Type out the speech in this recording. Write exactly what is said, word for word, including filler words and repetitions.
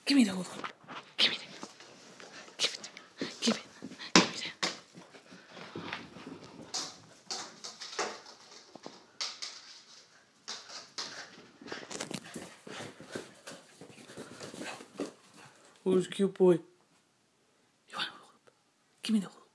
Give me the hula hoop. Give me the. Give it to me. Give it. Give me that. Who's cute boy? You want a hula hoop? Give me the hula hoop.